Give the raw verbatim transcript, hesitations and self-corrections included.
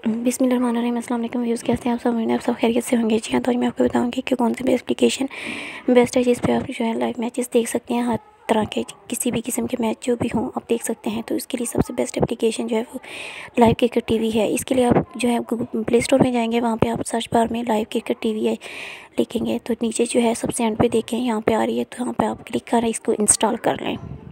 बिस्मिल्लाहिर्रहमानिर्रहीम। अस्सलाम वालेकुम व्यूज़, कैसे हैं आप सब? आप सब खैरियत से होंगे। जी हाँ, तो आज मैं आपको बताऊंगी कि कौन सी एप्लीकेशन बेस्ट है जिस पे आप जो है लाइव मैचेस देख सकते हैं। हर तरह के किसी भी किस्म के मैच जो भी हों आप देख सकते हैं। तो इसके लिए सबसे बेस्ट एप्लीकेशन जो है वो लाइव क्रिकेट टीवी है। इसके लिए आप जो है गूगल प्ले स्टोर में जाएंगे, वहाँ पे आप सर्च बार में लाइव क्रिकेट टीवी है लिखेंगे तो नीचे जो है सबसे एंड पे देखें यहाँ पे आ रही है, तो यहाँ पे आप क्लिक करें, इसको इंस्टॉल कर लें।